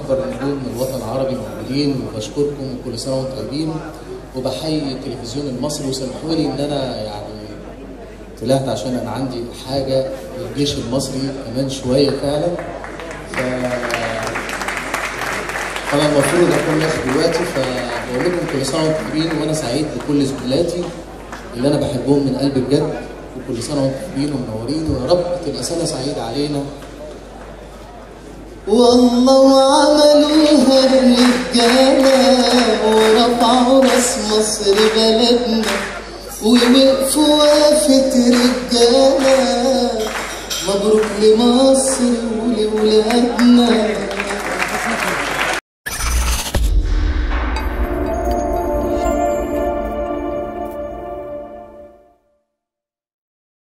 اكبر نجوم من الوطن العربي موجودين، وبشكركم وكل سنه وانتم طيبين، وبحيي التلفزيون المصري. وسامحوا لي ان انا يعني طلعت عشان انا عندي حاجه للجيش المصري كمان شويه فعلا. انا المفروض اكون ماشي دلوقتي، فبقول لكم كل سنه وانتم طيبين، وانا سعيد بكل زملاتي اللي انا بحبهم من قلبي بجد، وكل سنه وانتم طيبين ومنورين، ويا رب تبقى سنه سعيده علينا. والله وعملوها الرجاله ورفعوا راس مصر بلدنا، ووقفوا وقفه رجاله. مبروك لمصر ولولادنا.